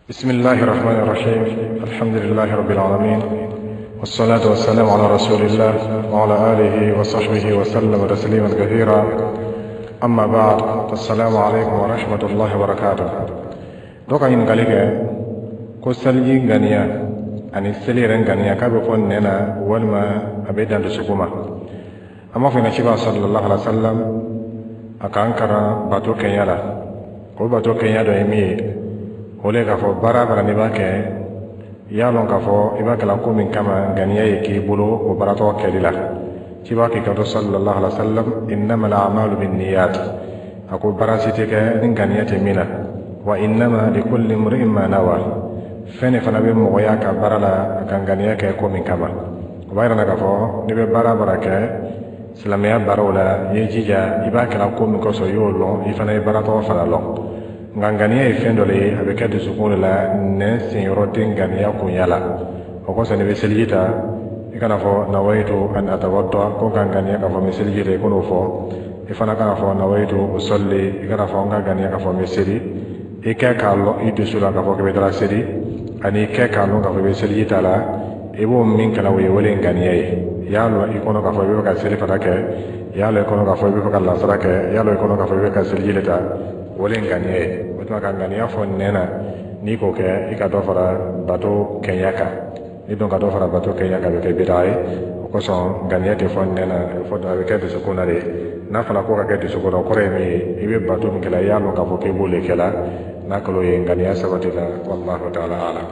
بسم الله الرحمن الرحيم. الحمد لله رب العالمين، والصلاة والسلام على رسول الله وعلى آله وصحبه وسلم تسليما كثيرا. أما بعد، السلام عليكم ورحمة الله وبركاته. دوكا ينغاليك كسلجي غانيا أني سليرن غانيا كابفون نينا والما أبيدان تسكوما. أما في نشيبا صلى الله عليه وسلم أكانكرا باتو كيالا وباتو كيالا يمي ole ka fɔ baara bara ni b'a kɛ y'a lɔn k'a fɔ i b'a kɛla ko min kama ganiya ye k'i bolo o baaratɔ kɛli la ci b'a k'i kanto sallallahu alaihi wa sallam innamal a'malu binniyat a ko baara si tɛ kɛ ni ganiya tɛ min na wa innama likulli imri'in ma nawa fɛn de fana bɛ mɔgɔya ka baara la a kan ganiya kɛ ko min kama o b'a yira na k'a fɔ n'i bɛ baara bara kɛ silamɛya baaraw la i ye jija i b'a kɛla ko min kosɔn i y'o lɔn i fana ye baaratɔ fana lɔn nganiya ye fɛn dɔ le ye a bɛ kɛ dusukun de la nɛn senyɔrɔ tɛ ganiya kunya la o kosɔn ni bɛ seliji ta i kana fɔ nawaitu an atawadda ko ka ganiya k'a fɔ n bɛ seliji ta i kan'o fɔ i fana kana fɔ nawaitu usalli i kana fɔ n ka ganiya k'a fɔ n bɛ seli i kɛ k'a lɔn i dusu la k'a fɔ k'i bɛ taa seli ani i kɛ k'a lɔn k'a fɔ i bɛ seliji ta la i b'o min kɛla o ye wele ganiya ye i y'a lɔn i kɔnɔ k'a fɔ i bɛ ka seli fana kɛ i y'a lɔn i kɔnɔ k'a fɔ i bɛ fɛ ka lasara kɛ i y'a lɔn i kɔnɔ k'a fɔ i bɛ ka seliji le ta wole ganiya ye o tuma ka ganiya fɔ nɛn na n'i k'o kɛ i ka dɔ fara bato kɛɲɛ kan ni dɔn ka dɔ fara bato kɛɲɛ kan a bɛ kɛ bida ye o kosɔn ganiya tɛ fɔ nɛn na a bɛ kɛ dusukun na de n'a fɔra ko ka kɛ dusukun na o kɔrɔ ye min ye i bɛ bato min kɛla i y'a lɔn k'a fɔ k'i b'o le kɛla n'a kalo ye ganiya sabati la wallahu ta'ala alam.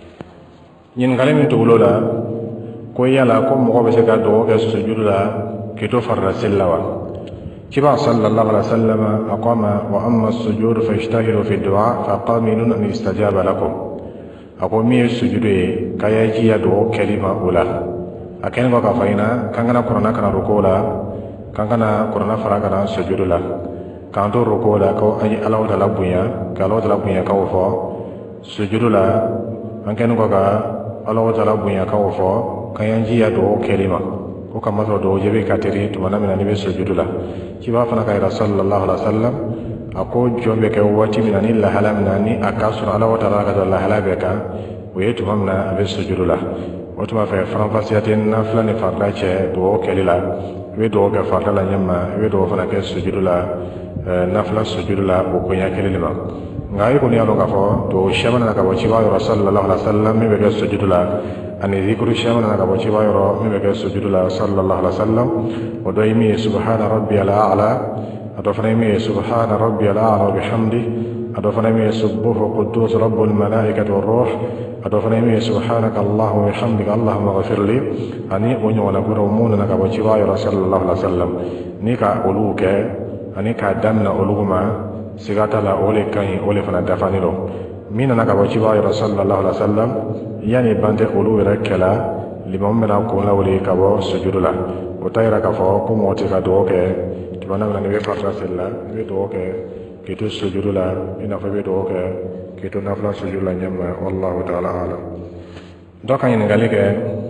ɲininkali min tugula o la ko yala ko mɔgɔ bɛ se ka dugawu kɛ sujudu la k'i to farila seli la wa كما صلى الله عليه وسلم أقام وأما السجود فاجتهدوا في الدعاء فقامل أن يستجاب لكم أقول مي السجود كي يجي يدعو كلمة أولى أكن بقى فينا كان قرنا كان ركولا كان قرنا فرقنا سجود لا كان دور ركولا كو أي الله تعالى بنيا كالله تعالى بنيا كوفا سجود لا أكن بقى الله تعالى بنيا كوفا كي يجي يدعو كلمة ko kama to do jebe katiri to manamina ni be sujudu la kiba fana ka sallallahu alaihi wasallam ako jombe ke wati minani la halamna ni akasu ala wa ta'ala ka la halabe ka wetu hamna be sujudu la wato ma fa franfasiatin na flani farda che do kelila we do ga farda la nyama we do fana ke sujudu la nafla sujudu la ko nya kelila ngai ko ni alo ka fo to shamana ka wachi wa sallallahu alaihi wasallam me be sujudu la ani dhikru shamana ka wachi wa me be sujudu la sallallahu alaihi wasallam wa daimi subhana rabbiyal a'la adofana mi subhana rabbiyal a'la bihamdi adofana mi subbuhu quddus rabbul malaikati war ruh adofana mi subhanaka allahumma wa bihamdika allahumma ighfirli ani onyo na guro mun na ka wachi wa sallallahu alaihi wasallam ni ka uluke ani ka damna uluma sigata la ole kan ole fana dafani lo mina na ka wachi wa sallallahu alaihi wasallam yani bande ulu rakala limam mena ko la wali ka bo sujudu la o tayra ka fo ko moti ka do ke to bana na be farra sella be do ke ke to sujudu la ina fa be do ke to nafla sujudu la nyama wallahu ta'ala alam. Do kan ni galike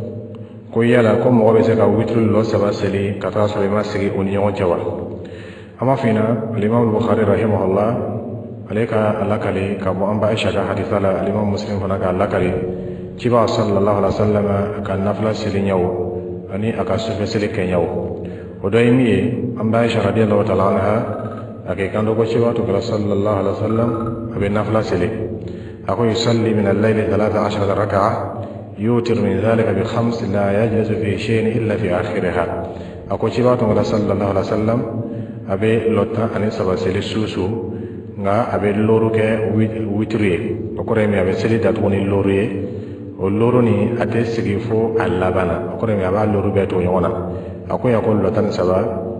ko yala ko mo be se ka witru lo saba seli ka ta so ma sigi oni on jawa ama fina al-imam al-bukhari rahimahullah alayka alakali ka mo amba aisha ka haditha la al-imam muslim fana ka alakali kiba sallallahu alaihi wasallam ka nafla seli nyawo ani aka sufe seli kenyawo o do yimi amba aisha radiyallahu ta'ala anha ake kando ko kiba to sallallahu alaihi wasallam abe nafla seli ako yusalli min al-layli 13 rak'a yutir min dhalika bi khams la yajlisu fi shay'in illa fi akhiriha ako kiba to sallallahu alaihi wasallam abe lotta ani saba seli susu nga abe loru ke witri o kore mi abe seli dat woni loru ye o loru ni ate sigi fo alabana o kore mi aba loru be to yona akoya ko lotan saba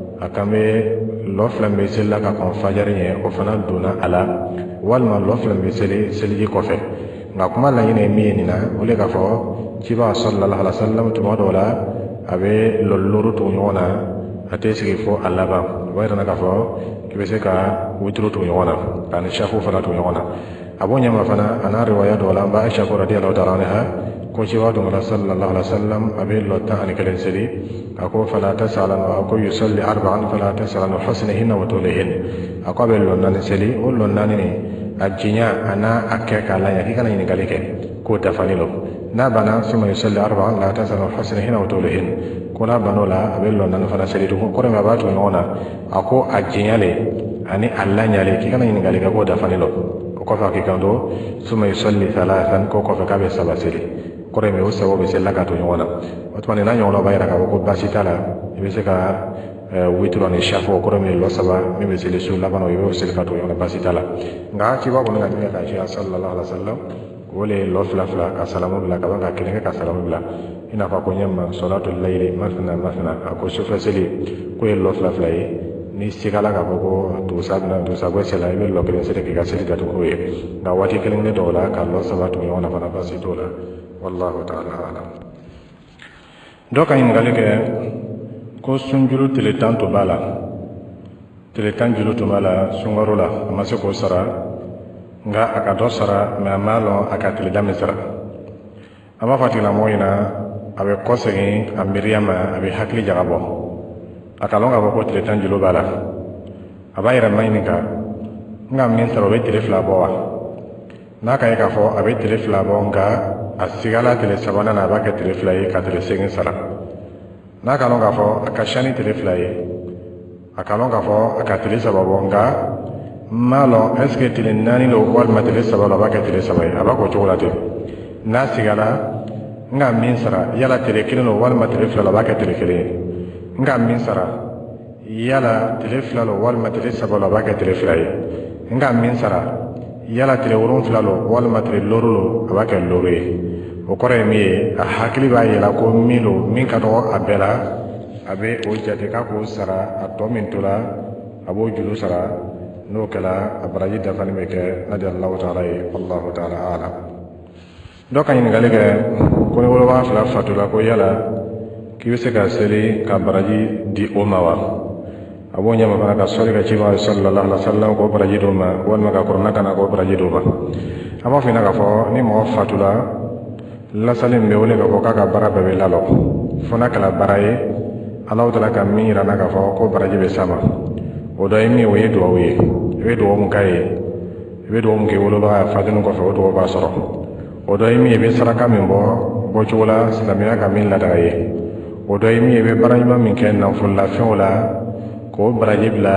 akame lo flambe sella ka kon fajari ye o fana duna ala walma lo flambe seli ko fe nga kuma la yene mi ni na o le ka fo ciba sallallahu alaihi wasallam to modola abe loru to yona ate sigi fo alaba wayra na ka fo kibe se ka witru to yona tan shafu fana to yona abonya ma fana ana riwaya do la ba aisha radhiyallahu ta'ala anha ko ci wadu sallallahu alaihi wasallam abe lotta an kalen seli ako fala tasalan wa ako yusalli arba'an fala tasalan husnihin wa tulihin ako abe lonna seli o lonna ni ajinya ana akke kalanya kikana ini galike ko dafanilo na bana suma yusalli arba'an la tasalu husnihin wa tulihin kuna banola abello nan fana selidu ko ma batu nona ako ajinya le ani allanya le kikana ini galike ko dafanilo ko fa kikando suma yusalli thalathan ko fa kabe sabasili kore me usawo be selaka to nyona watmani na nyona bayra ka ko basitala ibe se ka witro ni shafo kore me lo saba me be sele su labano ibe selaka to nyona basitala nga ci wa ko nga mi ka ci sallallahu alaihi wasallam wole lo fla ka salamu bila ka banga kene ka salamu bila ina fa ko nyama salatul layli masna ko sufa seli ko lo fla yi ni sigala ka ko to sabgo sela ibe lo kene sele ka seli da to ko ye nga wati kene ne dola ka lo saba to nyona fa na basitola wallahu ta'ala alam doka in galike ko sunjuru teletan to bala teletan julu to bala sungarola amase ko sara nga aka do sara ma malo aka teledam sara ama fatila moyina abe kosegi ambiriyama abe hakli jagabo aka longa ko teletan julu bala abayira mainika nga min taro be telefla bowa naka ka fo abe telefla bo nga asigala tele sabana na baka tele fly ka tele segin sara na ka longa fo akashani tele fly akalonga fo aka tele sababo nga malo eske tele nani lo wal matele sabala baka tele sabai abako chokolate na sigala nga min sara yala tele kilino wal matele fly baka tele kile nga min sara yala tele fly lo wal matele sabala baka tele fly nga min sara yala tele woron flalo wal matele lorulo abaka lorue o kore mi a hakili ba yela ko milo min ka do abela abe o jate ka ko sara ato min tola abo julu sara no kala abraji dafani meke nadi Allah ta'ala Allah ta'ala ala do kan ni galige ko ne wolo wa fala fatula ko yala ki wese ka seli ka baraji di umawa abo nyama bana ka sori ka chiba sallallahu alaihi wasallam ko baraji do ma won ma ka korna kana ko baraji do ma aba fina ka fo ni mo fatula la salim be wole ko kaka bara be lalo fona kala baraye Allah taala ka mira na ka fo ko baraji be sama o do imi o yedo we we do mun kai we do mun ke wolo ba fadinu ko fo do ba soro o do imi be saraka min bo chola islamina ka min la daraye o do imi be baraji ma min ken na fulla fola ko baraji bla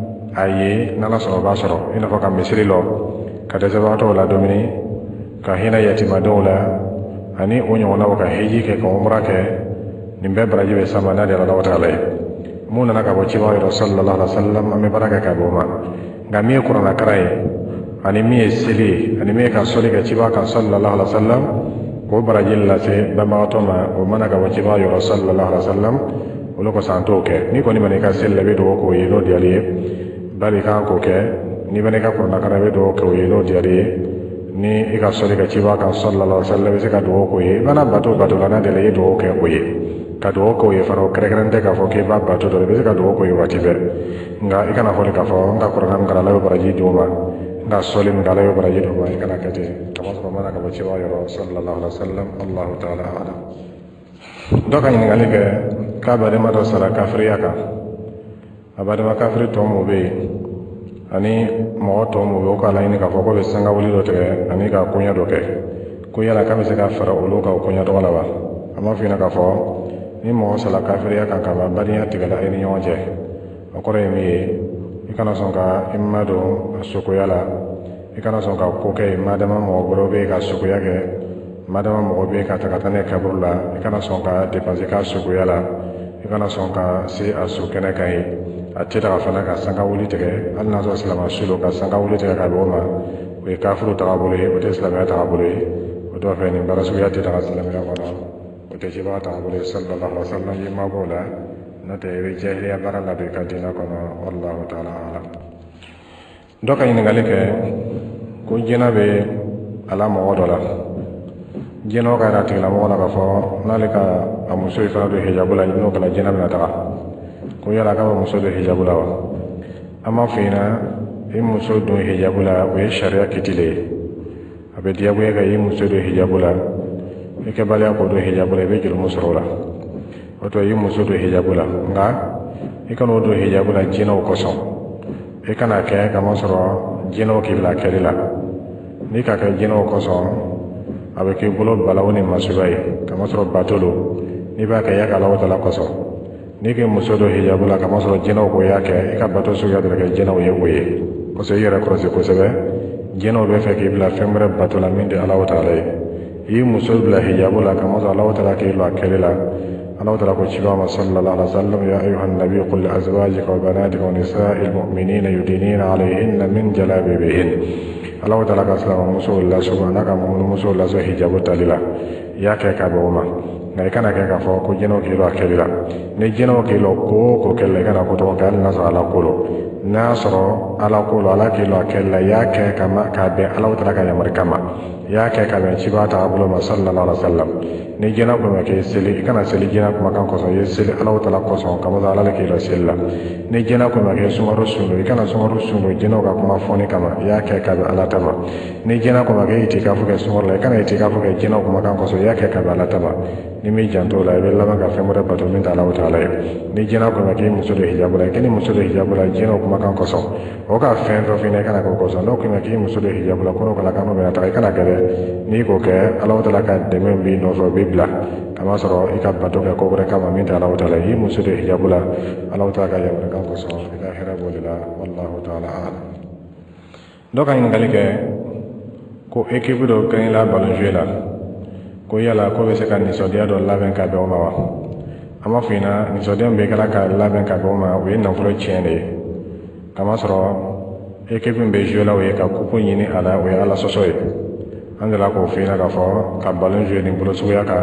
aye na la soro ba soro ina fo ka misri lo ka de zabato la domini ka hina yatima dola ani onyo na waka hiji ke ko umra ke nimbe baraji be sama na Allah ta'ala muna na ka bo chiwa sallallahu alaihi wasallam ame baraka ka bo ma ngami qur'ana karai ani mi sili ani mi ka soli ka chiwa ka sallallahu alaihi wasallam ko baraji la se ba ma to ma o mana ka bo chiwa sallallahu alaihi wasallam o lo ko santo ke ni ko ni mane ka selle be do ko yelo di ali bari ka ko ke ni mane ka qur'ana karai be do ko yelo di ali ni ika soli ka chiba ka sallallahu alaihi wasallam se ka do ko ye bana bato lana de le do ke ko ye ka do ko ye faro krekrante ka fo ke ba bato do be se ka do ko ye wati be nga ika na fo ka fo nga qur'an ngala la baraji do ma nga soli ngala la baraji do ma ika na kete kama so mana ka chiba yo sallallahu alaihi wasallam Allah ta'ala ala do ka ni ngale ke ka bare ma do sala kafriya ka abade ma kafri to mo be ani mo to mo ko ala ni ka fo ko be sanga wuli do te ani ka kunya do ke ko yala ka be se ka fara olo ka kunya do la ba ama fina ka fo ni mo sala kafiriya kan ka ba bariya tigala ni yonje o ko re mi ikana son ka imma do soko yala ikana son ka ko ke madama mo boro be ka soko yake madama mo be ka takata ne kaburla ikana son ka dépenser ka soko yala ikana son ka se asu kene kai atira fana ka sanga wuli tege alna zo salama shulo ka sanga wuli tege ka boma we kafiru ta bole o te salama ta bole o do fe ni barasu ya te ta salama ra kono o te jiba ta bole sallallahu alaihi wasallam yima bola na te we jahiliya barala be ka dina kono wallahu ta'ala alam doka ni ngalike ko jena be ala mo odola jeno ka ra tigla mo na ka fo nalika amuso ifa do hijabula ni no kala jena na ta ko yala ka muso do hijabula wa ama fina muso do hijabula we sharia kitile abe diabu ya ga muso do hijabula e ke bale ko do hijabula be jil musrola wato muso do hijabula nga e kan do hijabula jina ko so e kana ke ka musro jino kibla kelila ni ka ka jino koso abe ke bolo balawni masubai kama soro batulu ni ba ka yaka lawa tala koso ni ke musodo hijabula kama soro jino ko yake ka bato su yadra ke jino ye oye koso yera krosi ko sebe jino be fe kibla femre batula minde alawa tala yi musodo bla hijabula kama soro alawa tala ke lo kelila alawa tala ko chiba sallallahu alaihi wasallam ya ayuhan nabiy qul li azwajika wa banatika wa nisa'il mu'minina yudinina alayhinna min jalabibihin alawa tala ka salama muso la subhana ka muso la so hijabu talila yake ka boma na ikana ke ka fo ko jeno kilo akelila ne jeno kilo ko kelle kana ko to kan na ala kolo nasro ala kolo ala kilo akella yake kama ka be alawa tala ka yamar kama yake ka be chibata abulo sallallahu alaihi wasallam ni jena ko me ke seli kana seli jena ko makan ko so ye seli alawa tala ko so kama ala le kilo sella ni jena ko me ke sumaru sunu kana sumaru sunu jeno ka kuma foni kama yake ka be ala tama ni jena ko me ke itikafu ke sumar la kana itikafu ke jena ko makan ko so yake ka be ala tama ni mi janto la be lama ka femore bato min ta alawa tala ni jena ko me ke muso de hijabu la kini muso de hijabu la jena ko makan ko so o ka fen do fine kana ko so no ko me ke muso de hijabu la ko kala kanu be ta kana gele ni ko ke alawa tala ka de men bi no so bibla kama soro ika bato ke ko kama min ta alawa tala yi muso de hijabu la alawa tala ka ya kan ko so ila hira bolila wallahu taala a'lam do kan ngali ke ko ekibu do kan la balonje la ko yala ko be se kan ni sodia do laben ka be o mawa ama fina ni sodia be kala ka laben ka be o ma we na fulo chende kama soro ekibu be jola we ka kupu yini ala we ala sosoy andala ko fina ka fo ka balonje ni bulo suya ka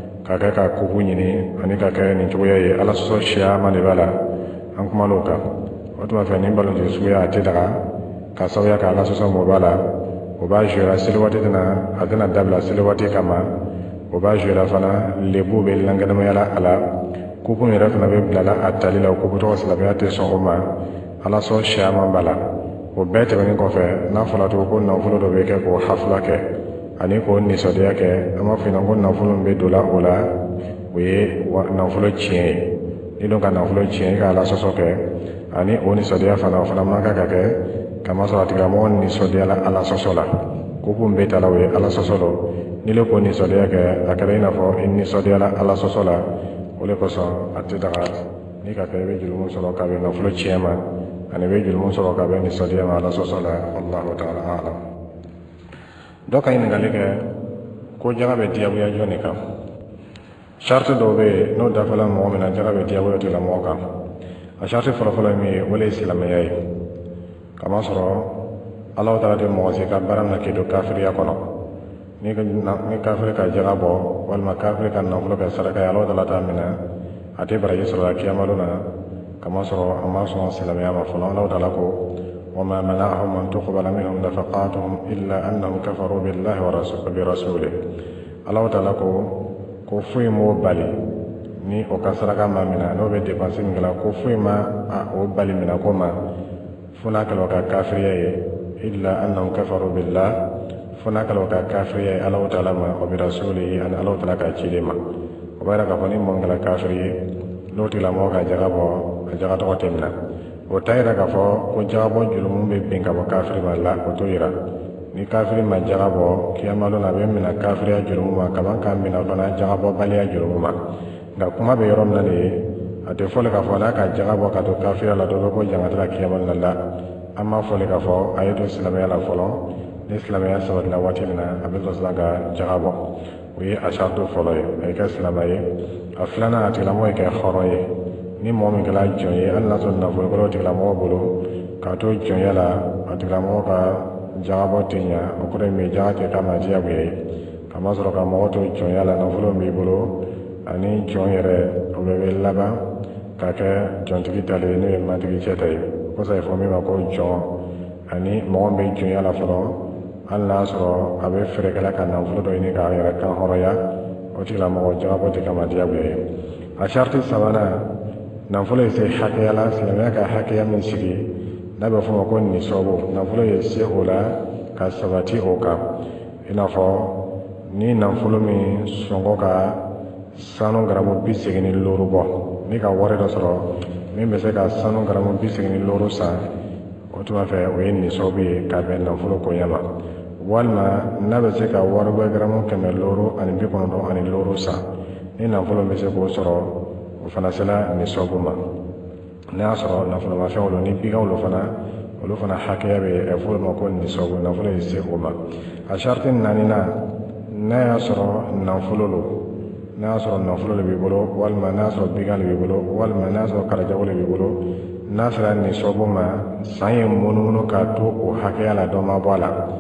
ka kupu yini ani ka ni tuya ye ala soso sha ma le bala an kuma loka wato ma fa ni balonje suya te daga ka sawya ka ala soso mo bala o ba jura silwati dana adana dabla silwati kama o ba jura fana lebu be langana yala ala kupu mi rafna be blala atali la kupu to sala te so ma ala so shama bala o bete bani ko fe na fala to ko na fulo do be ke ko hafla ke ani ko ni so de ke ama fina ko na fulo be dola ola we na fulo chie ni don ka na fulo chie ka ala so so ke ani oni so de fana maka ka ke kama so atiga mo ni so de ala so so la kupu mbeta la we ala so so lo ni le ko ni so de ke akara ina fo ni so de ala so so la ole ko so atida ni ka be julu mo so ka be na fulo chiema ani be julu mo so ka be ni so de ala so so la wallahu ta'ala a'lam do ka ina ngale ke ko jaga be diabu ya joni kam shartu do be no da fala mo mena jaga be diabu ya la mo kam a shartu fala mi wala islamiyai kama soro Allah ta'ala de mo se ka barana ke do kafir ya kono ni kafir ka jaga bo wal ma kafir kan na fulo ka saraka ya Allah ta'ala ta mina ate bara yisra kiyamaluna kama soro amma so salama ya ma fulo Allah ta'ala ko wa ma mana'ahum an tuqbala minhum nafaqatuhum illa annahum kafaru billahi wa rasulihi Allah ta'ala ko fuyi mo bali ni o ka saraka ma mina no be dépenser ngala ko fuyi ma o bali mina ko ma funa kala ka kafiriya ye illa annahum kafaru billah funa kala ka kafiriya ye Allah ta'ala ma wa bi rasulihi an Allah ta'ala ka chile ma o bara ka fani mo ngala kafiriye loti la mo ka jaga bo jaga to temna o tayra ka fo ko jaga bo julum be pinga bo kafiri ma la o to yira ni kafiri ma jaga bo kiyamalo na be mina kafiriya julum ma kaman kan mina fana jaga bo baliya julum ma nga kuma be yorom na ne ate fole ka fo la ka jaga bo ka to kafira la do ko janga tra kiyamal la amma fole ka fo ayeto islamiyya la folo islamiyya sabat la watina abin zasla ga jaga bo wi ashadu folo ay ka islamiyya aflana ate la moy ka khoroye ni momi kala jonye alla to na fo ko te la mo bolo ka to jonya la ate la mo ka jaga bo tinya o ko me jaga ke kama jiya wi kama soro ka mo to jonya la na fo mi bolo ani jonyere o be laba kake jontigi tale ne matigi chetai ko sai fo mi ma ko jon ani mo be jon ya la folo alla so abe fere kala kan na fulo do ni ka ya kan horoya o ti la mo jawabo te kama dia be a sharti sabana na fulo se hakiya la silama ka hakiya min sigi na be fo ko ni sobo na fulo ye se hola ka sabati o ka ina fo ni na fulo mi songo ka sanu garamu bisegini lorubo ni ka wari dɔ sɔrɔ min bɛ se ka sanu garamu bisegini loru san o o tuma fɛ o ye nisabu ye ka bɛn nafolo koɲɛ ma walima n'a bɛ se ka wari bɔ garamu 195 san ni nafolo bɛ se k'o sɔrɔ o fana sera nisabu ma n'a y'a sɔrɔ nafolomafɛnw don ni bigaw olu fana hakɛya bɛ fɔ ma ko nisabu nafolo ye se o ma a sharti naaninan n'a y'a sɔrɔ nafolo de b'i bolo walima n'a y'a sɔrɔ bigan de b'i bolo walima n'a y'a sɔrɔ karajago de b'i bolo n'a sera nisabu ma san ye munumunu ka to o hakɛya la dɔ ma bɔ a la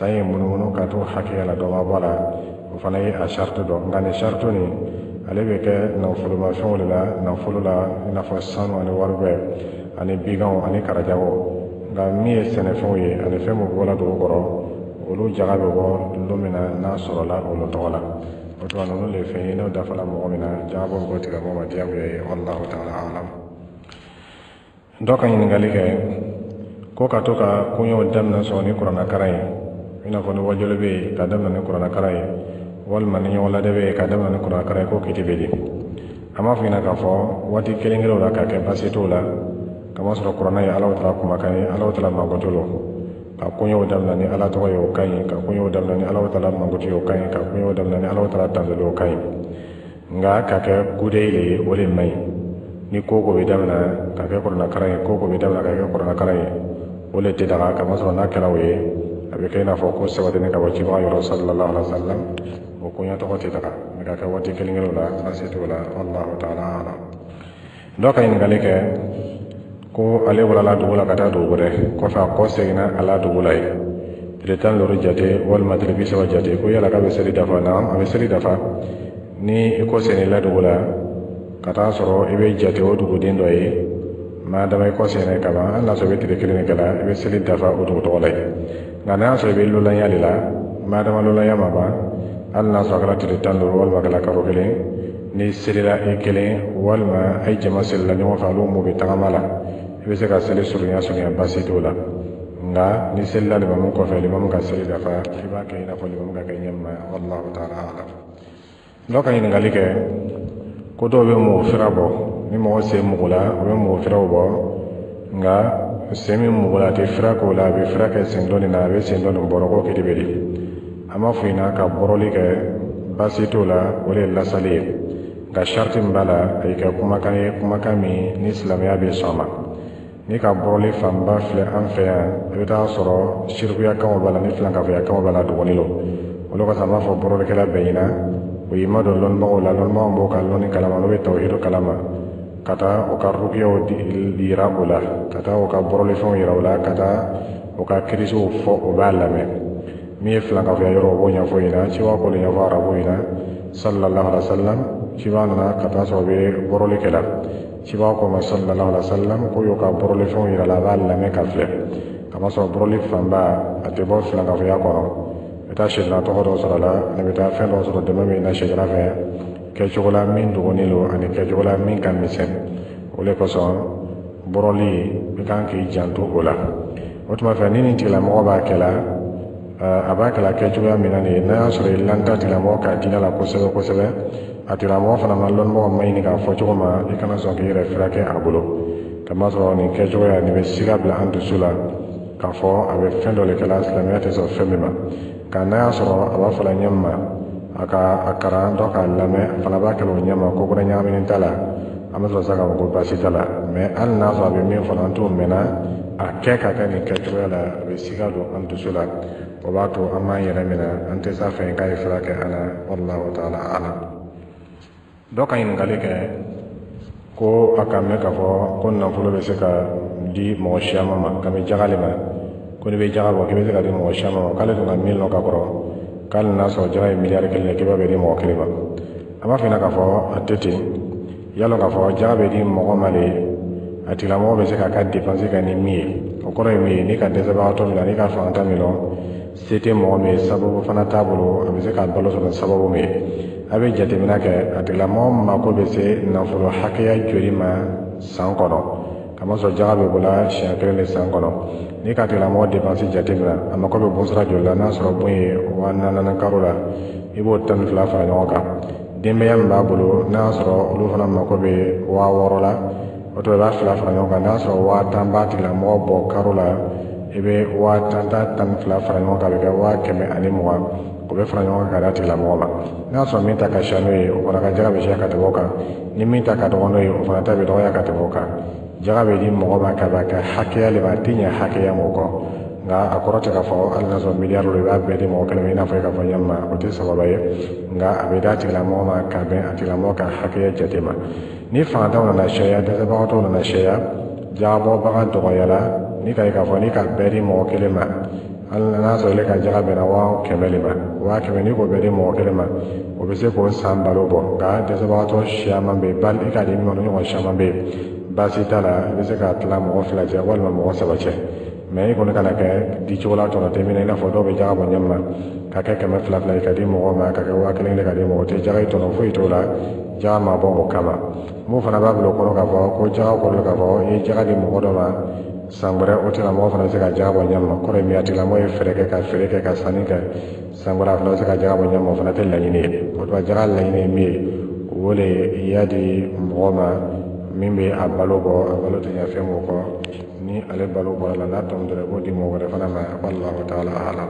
o fana ye a sharti dɔ nka ni sharti nin ale bɛ kɛ nafolomafɛnw de la nafolo la i n'a fɔ sanu ani waribɛ ani biganw ani karajago nka min ye sɛnɛfɛnw ye ani fɛn min bɔra dugu kɔrɔ olu jaga bɛ bɔ don min na n'a sɔrɔla olu tɔgɔ la o tuma ninnu de fɛn ye n'o dafala mɔgɔ min na jagabɔ bɛ bɔ tigamɔgɔ ma diyagoya ye wallahu ta'ala alam dɔ ka ɲininkali kɛ ko ka to ka koɲɛw daminɛ sɔrɔ ni kuranakaran ye i n'a fɔ ni wajolo bɛ yen ka daminɛ ni kuranakaran ye walima ni ɲɔgɔn lajɛ bɛ yen ka daminɛ ni kuranakaran ye ko kiti bɛ di an b'a fɔ ɲɛna k'a fɔ waati kelen la ka kɛ baasi t'o la kama sɔrɔ kuranɛ ye Alahu Taala kumakan ye Alahu Taala mankutu lo ka koɲɛw daminɛ ni Ala tɔgɔ ye o ka ɲi ka koɲɛw daminɛ ni Alahu Taala mankutu ye o ka ɲi ka koɲɛw daminɛ ni Alahu Taala tanzali o ka ɲi nka ka kɛ kudeyi le ye o de man ɲi ni ko bɛ daminɛ ka kɛ kuranakaran ye ko bɛ daminɛ ka kɛ kuranakaran ye o de tɛ daga kama sɔrɔ n'a kɛra o ye a bɛ kɛ i n'a fɔ ko sabatini ka bɔ cibaga yɔrɔ sallallahu alaihi wa sallam o koɲɛ tɔgɔ tɛ daga mɛ ka kɛ waati kelen la baasi t'o la wallahu ta'ala alam dɔ ka ɲininkali kɛ ko ale walala dugu la ka taa dugu wɛrɛ kɔfɛ a kɔ seginna a la dugu la ye tile 15 jate walima tile 30 jate ko yala k'a bɛ seli dafa a bɛ seli dafa ni i kɔ seginna i la dugu la ka taa sɔrɔ i bɛ jate o duguden dɔ ye maa dama i kɔ seginna ka ban hali n'a sɔrɔ i bɛ tile kelen kɛ la i bɛ seli dafa o dugu tɔgɔ la ye nka n'a y'a sɔrɔ i bɛ lolanya de la maa dama lolanya ma ban hali n'a sɔrɔ a kɛra tile 15 walima a kɛra kalo kelen ni selila i kelen walima a ye jama selila ɲɔgɔn fɛ olu m'u bɛ tagama la i bɛ se ka seli surunya baasi t'o la nka ni selila limamu kɔfɛ limamu ka seli dafa i b'a kɛ i n'a fɔ limamu ka kɛ ɲɛma wallahu ta'ala alam dɔ ka ɲininkali kɛ ko dɔw bɛ mɔgɔ fira bɔ ni mɔgɔ sen mugu la o bɛ mɔgɔ firaw bɔ nka sen min mugu la a tɛ fira k'o la a bɛ fira kɛ sen dɔɔnin na a bɛ sen dɔɔnin bɔrɔ ko kiri bɛ di an b'a fɔ ɲɛna ka bɔrɔli kɛ baasi t'o la o de ye lasali ye nka sharti min b'a la a y'i kɛ kumakan ye kumakan min ni silamɛya bɛ sɔn ma ni ka bɔrɔli fanba filɛ an fɛ yan i bɛ taa sɔrɔ sirikuyakanw b'a la ni filankafɔyakanw b'a la dɔgɔnin lo olu ka an b'a fɔ bɔrɔlikɛla bɛɛ ɲɛna o y'i ma don lɔnnibagaw la lɔnnibagaw b'o ka lɔnni kalama n'o bɛ tawhidu kalama ka taa o ka rukiyaw yira o la ka taa o ka bɔrɔlifɛnw yira o la ka taa o ka kirisiw fɔ o b'a lamɛn min ye filankafɔya yɔrɔ o b'o ɲɛfɔ ɲɛna ciba k'o de ɲɛfɔ arabu ɲɛna sallallahu alaihi wa sallam ciba nana ka taa sɔrɔ o bɛ bɔrɔli kɛ la ciba ko ma sallallahu alaihi wa sallam ko y'o ka bɔrɔlifɛnw yira la a b'a lamɛn ka filɛ kama sɔrɔ bɔrɔli fanba a tɛ bɔ filankafɔya kɔnɔ i bɛ taa sɛdina tɔgɔ dɔ sɔrɔ a la ani bɛ taa fɛn dɔ sɔrɔ dɛmɛ min na sɛdina fɛ kɛcogo la min dɔgɔnin lo ani kɛcogo la min ka misɛn o de kosɔn bɔrɔli i kan k'i janto o la o tuma fɛ ni nin tigilamɔgɔ b'a kɛ la a b'a kɛ la kɛcogoya min na de n'a y'a sɔrɔ i lanta tigilamɔgɔ ka diinɛ la kosɛbɛ kosɛbɛ a tigilamɔgɔ fana ma lɔnnibagaw ma ɲini k'a fɔ cogo ma i kana sɔn k'i yɛrɛ furakɛ a bolo kamasɔrɔ nin kɛcogoya nin bɛ siga bila an dusu la k'a fɔ a bɛ fɛn dɔ de kɛ la silamɛya tɛ sɔn fɛn min ma nka n'a y'a sɔrɔ a b'a fɔ la ɲɛ ma a ka karan dɔ k'a lamɛn a fana b'a kɛ o ɲɛ ma ko wɛrɛ ɲagaminen t'a la an bɛ sɔrɔ sa k'a fɔ ko baasi t'a la mɛ hali n'a sɔrɔ a bɛ min fana an t'o mɛnna a kɛ ka kɛ nin kɛcogoya la a bɛ siga don an dusu la o b'a to an b'an yɛrɛ minɛ an tɛ s'a fɛ k'a ye furakɛ an na wallahu ta'ala alam dɔ ka ɲininkali kɛ ko a ka mɛn k'a fɔ ko nafolo bɛ se ka di mɔgɔ siama ma ka bɛ jagali ma ko ni bɛ jaga bɔ k'i bɛ se ka di mɔgɔ siama ma k'ale tun ka min lɔ ka kɔrɔ k'ale n'a sɔrɔ jaga ye miliyari kelen ye k'i b'a bɛ di mɔgɔ kelen ma a b'a f'i ɲɛna k'a fɔ a tɛ ten yalɔ k'a fɔ jaga bɛ di mɔgɔ ma de a tigilamɔgɔ bɛ se k'a ka dépense kɛ ni min ye o kɔrɔ ye min ye ni ka dɛsɛbagatɔ min na ni ka fangata min lɔ se tɛ mɔgɔ min ye sababu fana t'a bolo a bɛ se k'a balo sɔrɔ sababu min ye a bɛ jateminɛ kɛ a tigilamɔgɔ mako bɛ se nafolo hakɛya joli ma san kɔnɔ kamasɔrɔ jaga bɛ bɔla siɲɛ kelen de san kɔnɔ ni ka tigilamɔgɔ dépense jateminɛ a mako bɛ bon sira joli la n'a sɔrɔ bon ye 4000 karo la i b'o 12 fara ɲɔgɔn kan denbaya min b'a bolo n'a y'a sɔrɔ olu fana mako bɛ 6000 la o to i b'a 2 fara ɲɔgɔn kan n'a y'a sɔrɔ 10000 b'a tigilamɔgɔ bɔ karo la ibe wa tan fila fara ɲɔgɔn kan a bɛ kɛ 120,000 o bɛ fara ɲɔgɔn kan ka d'a tigilamɔgɔ ma n'a sɔrɔ min ta ka ca n'o ye o fana ka jaga bɛ siya ka tɛmɛ o kan ni min ta ka dɔgɔ n'o ye o fana ta bɛ dɔgɔya ka tɛmɛ o kan jaga bɛ di mɔgɔ ma ka b'a kɛ hakɛya le ma a tɛ ɲɛ hakɛya mɔgɔ kɔ nka a kɔrɔ tɛ k'a fɔ hali n'a sɔrɔ miliyari i b'a bɛɛ di mɔgɔ kelen ma i n'a fɔ i k'a fɔ ɲɛma o tɛ sababa ye nka a bɛ d'a tigilamɔgɔ ma ka bɛn a tigilamɔgɔ ka hakɛya jate ma ni fantanw nana sariya dɛsɛbagatɔw nana sariya jagabɔbaga dɔgɔyara ni ka ye k'a fɔ ni ka bɛɛ di mɔgɔ kelen ma hali n'a sɔrɔ ile ka jaga bɛnna 100,000 ma 100,000 ni k'o bɛɛ di mɔgɔ kelen ma o bɛ se k'o san balo bɔ nka dɛsɛbagatɔ siyaman bɛ yen bali i ka di ɲɔgɔn siyaman bɛ yen baasi t'a la i bɛ se k'a tila mɔgɔ 2 cɛ walima mɔgɔ 3 cɛ mɛ i kɔni kana kɛ di cogo la tɔnɔ tɛ min na i n'a fɔ dɔw bɛ jaga bɔ ɲɛma ka kɛ 200,000 i ka di mɔgɔ ma ka kɛ 1,000 ka di mɔgɔ tɛ jaga i tɔnɔ foyi t'o la jaga ma bɔ o kama mun fana b'a bila o kɔnɔ k'a fɔ ko jaga kɔrɔ k'a fɔ i ye jaga di mɔgɔ dɔ ma san wɛrɛ o tigilamɔgɔ fana bɛ se ka jaga bɔ ɲɛma kɔrɔ ye min a tigilamɔgɔ ye feere kɛ ka sanni kɛ san wɛrɛ a fana bɛ se ka jaga bɔ ɲɛma o fana tɛ laɲini ye o tuma jaga laɲini ye min ye o de ye i y'a di mɔgɔ ma min bɛ a balo tɛ ɲɛ fɛn m'o kɔ ni ale balo bɔra la n'a tɔn dɔrɔn i b'o di mɔgɔ wɛrɛ fana ma wallahu ta'ala a'lam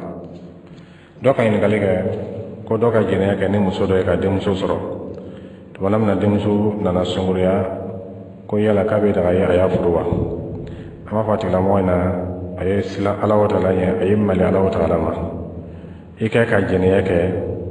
dɔ ka ɲininkali kɛ ko dɔ ka jɛnɛya kɛ ni muso dɔ ye ka denmuso sɔrɔ tuma min na denmuso nana sunkuruya ko yala k'a bɛ daga ye a y'a furu wa an b'a fɔ a tigilamɔgɔ in na a ye silan Ala wa ta'ala ɲɛ a ye mali Ala wa ta'ala ma i kɛ ka jɛnɛya kɛ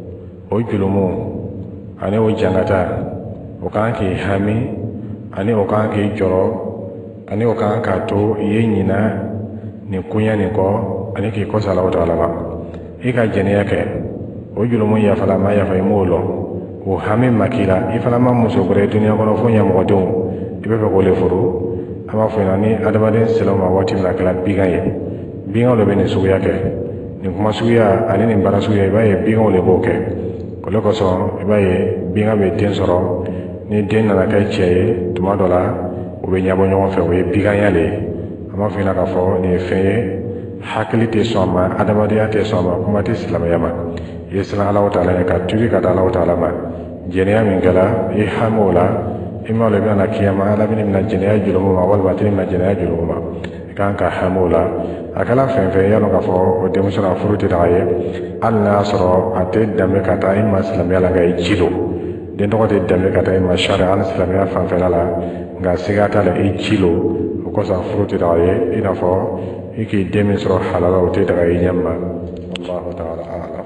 o julumu ani o jangata o kan k'i hami ani o kan k'i jɔrɔ ani o kan k'a to i ye ɲina nin kunya nin kɔ ani k'i kɔsa Ala wa ta'ala ma i ka jɛnɛya kɛ o julumu yafala ma yafa i m'o lɔn o hami ma k'i la i fana ma muso wɛrɛ duniya kɔnɔ fo ɲɛmɔgɔdenw i bɛ fɛ k'o le furu an b'a fɔ ni adamaden selaw ma waati min na kɛla bigan ye biganw de bɛ nin suguya kɛ nin kuma suguya ani nin baara suguya i b'a ye biganw de b'o kɛ o de kosɔn i b'a ye bigan bɛ den sɔrɔ ni den nana kɛ cɛ ye tuma dɔ la u bɛ ɲɛbɔ ɲɔgɔn fɛ o ye biganya le ye an b'a fɔ k'a fɔ nin ye fɛn ye hakili tɛ sɔn a ma adamadenya tɛ sɔn a ma kuma tɛ silamɛya ma i ye siran Ala wa ta'ala ye ka tubi ka da Ala wa ta'ala ma jɛnɛya min kɛla i hami o la i ma i bɛna kiyama Ala bɛ na jɛnɛya jurumu ma walima tɛ na jɛnɛya jurumu ma i kan ka hami o la a kɛla fɛn fɛn y'a dɔn k'a fɔ o denmuso na furu tɛ daga ye hali n'a y'a sɔrɔ a tɛ danbe ka taa i ma silamɛya la nka i ci don den tɔgɔ tɛ danbe ka taa i ma sariya ani silamɛya fanfɛla la nka siga t'a la i ci don o kosɔn furu tɛ daga ye i n'a fɔ i k'i den min sɔrɔ halala o tɛ daga i ɲɛma wallahu ta'ala a'lam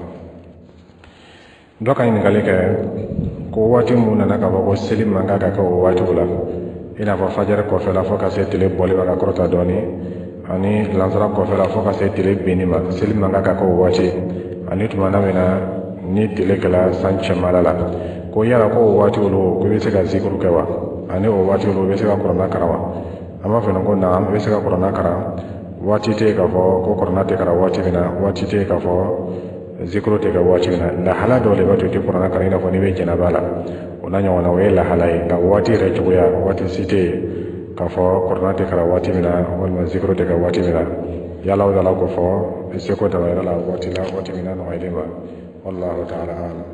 dɔ ka ɲininkali kɛ ko waati mun nana k'a fɔ ko seli man kan ka kɛ o waatiw la i n'a fɔ fajiri kɔfɛla fo ka se tile bɔli ma ka kɔrɔta dɔɔni ani lansara kɔfɛla fo ka se tile binni ma seli man kan ka kɛ o waati ani tuma min na ni tile kɛla san cɛmala la ko yala ko o waati olu ko i bɛ se ka zikuru kɛ wa ani o waati olu i bɛ se ka kuranna kalan wa an b'a fɔ ko na i bɛ se ka kuranna kalan waati tɛ k'a fɔ ko kuranna tɛ kalan waati min na waati tɛ k'a fɔ zikuru tɛ kɛ waati min na lahala dɔw de b'a to i tɛ kuranna kalan i n'a fɔ n'i bɛ jɛnaba la o n'a ɲɔgɔnna o ye lahala ye nka waati yɛrɛ cogoya waati si tɛ yen k'a fɔ kuranna tɛ kalan waati min na walima zikuru tɛ kɛ waati min na yala o yala ko fɔ i seko daba yɛrɛ la waati min na nɔgɔyalen ma wallahu ta'ala a'lam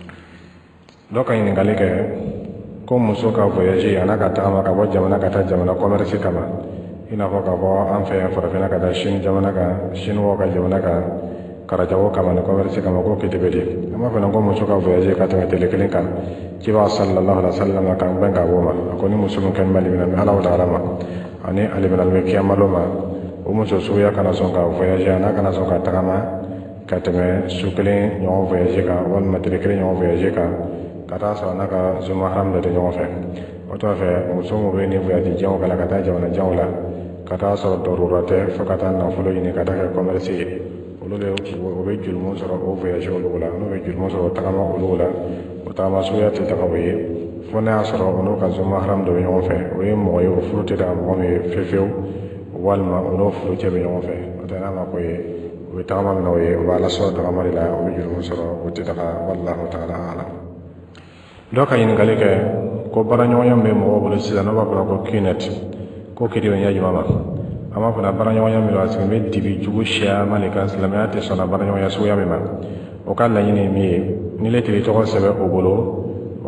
dɔ ka ɲininkali kɛ ko muso ka voyage a n'a ka tagama ka bɔ jamana ka taa jamana commerce kama i n'a fɔ k'a fɔ an fɛ yan farafinna ka taa Chine jamana kan Chinois ka jamana kan karajago kama ni commerce kama ko kiti bɛ di an b'a fɔ ko muso ka voyage ka tɛmɛ tile kelen kan kiba sallallahu alaihi wasallam kan bɛn ka bɔ ma a ko ni muso min kɛni bali minɛ Ala ta'ala ma ani ale bɛna bɛ kiyamalo ma o muso suguya kana sɔn ka voyage a n'a kana sɔn ka tagama ka tɛmɛ su kelen ɲɔgɔn voyage kan walima tile kelen ɲɔgɔn voyage kan ka taa sɔrɔ n'a ka zuma haram dɔ tɛ ɲɔgɔn fɛ o tɔ fɛ muso min bɛ ni voyage janw kɛ la ka taa jamana janw la ka taa sɔrɔ dɔrɔrɔ tɛ fo ka taa nafolo ɲini ka taa kɛ commerce ye olu de o bɛ julumu sɔrɔ o voyage olu la n'o bɛ julumu sɔrɔ tagama olu la o tagama suguya tɛ taga o ye fo n'a y'a sɔrɔ o n'o ka zuma haram dɔ bɛ ɲɔgɔn fɛ o ye mɔgɔ ye o furu tɛ daga mɔgɔ min ye fewu walima o n'o furu cɛ bɛ ɲɔgɔn fɛ o tɛ n'a ma ko ye o bɛ tagama min na o ye o b'a lasɔrɔ tagama de la o bɛ julumu sɔrɔ o tɛ taga wallahu ta'ala a'lam dɔ ka ɲininkali kɛ ko baaraɲɔgɔnya min bɛ mɔgɔw bolo sisan n'o b'a fɔ ko kinet ko kidi o ɲɛ juma ma an b'a fɔ baaraɲɔgɔnya min a sigi bɛ dibi jugu siyaman de kan silamɛya tɛ sɔnna baaraɲɔgɔnya suguya min ma o ka laɲini ye min ye ni le tigi tɔgɔ sɛbɛn o bolo o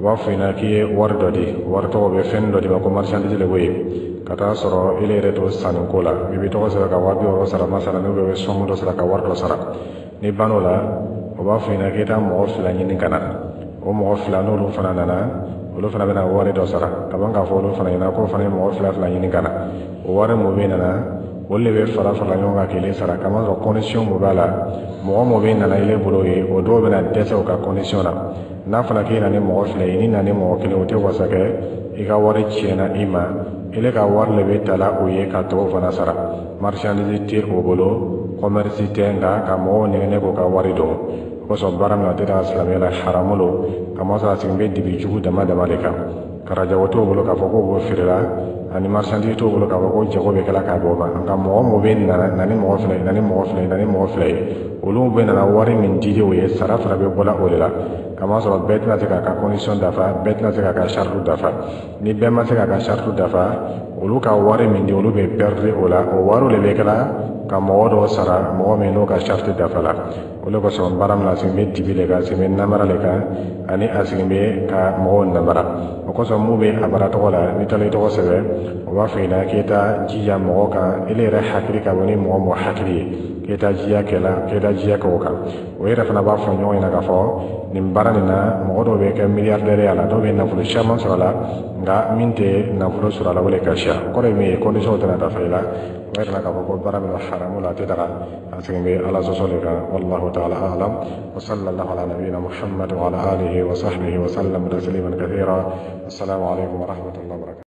b'a fɔ ina k'i ye wari dɔ di wari tɔgɔ bɛ fɛn dɔ di ma ko marchandise le ko ye ka taa sɔrɔ ile yɛrɛ to sanni ko la i bɛ tɔgɔ sɛbɛn ka 70 sara masala n'u bɛ sɔmu dɔ sara ka wari dɔ sara ni ban'o la o b'a fɔ ina k'i taa mɔgɔ 2 ɲini ka na o mɔgɔ 2 n'olu fana nana olu fana bɛna wari dɔ sara ka ban k'a fɔ olu fana ɲɛna k'o fana ye mɔgɔ 2 ɲini ka na o wari mun bɛ nana olu de bɛ fara ɲɔgɔn kan kelen sara kama sɔrɔ condition mun b'a la mɔgɔ mun bɛ nana ile bolo ye o dɔw bɛna dɛsɛ u ka condition na n'a fana k'i na ni mɔgɔ 2 ye ni na ni mɔgɔ 1 o tɛ wasa kɛ i ka wari tiɲɛna i ma ile ka wari le bɛ tala o ye ka tɔw fana sara marchandise tɛ o bolo commerce tɛ nka ka mɔgɔw nɛgɛnɛ k'u ka wari dɔn o kosɔn baara min a tɛ taa silamɛya la haramu lo kama sɔrɔ a sigi bɛ dibi jugu dama dama de kan karajago t'o bolo k'a fɔ ko b'o feerela ani marchandise t'o bolo k'a fɔ ko jago bɛ kɛla k'a bɔ ma nka mɔgɔ mun bɛ na ni mɔgɔ 2 ye olu bɛ nana wari min di o ye sara fana bɛ bɔla o de la kama sɔrɔ bɛɛ tɛna se k'a ka condition dafa bɛɛ tɛna se k'a ka charte dafa ni bɛɛ ma se k'a ka charte dafa olu ka wari min di olu bɛ perdre o la o wari de bɛ kɛla ka mɔgɔ dɔ sara mɔgɔ min n'o ka charte dafa la o de kosɔn baara min na a sigi bɛ dibi le kan a sigi bɛ namara le kan ani a sigi bɛ ka mɔgɔw namara o kosɔn mun bɛ a baara tɔgɔ la ni taara i tɔgɔ sɛbɛn o b'a fɔ i ɲɛna k'i taa jija mɔgɔ kan ile yɛrɛ hakili ka bɔ ni mɔgɔ hakili ye k'i taa jiya kɛ o kan o yɛrɛ fana b'a fɔ ɲɔgɔn ɲɛna k'a fɔ nin baara nin na mɔgɔ dɔw bɛ kɛ milliardaire a la dɔw bɛ nafolo caman sɔrɔ a la nka min tɛ nafolo sɔrɔ a la o de ka siya kɔrɔ ye min ye condition tɛna dafa i la o yɛrɛ la k'a fɔ ko baara min haramu la a tɛ taga a sigi bɛ ala sɔsɔ de kan wallahu ta'ala a'lam wa sallallahu ala nabiyyina muhammad wa ala alihi wa sahbihi wa sallam tasliman kathira assalamu alaikum wa rahmatullahi wa barakatuh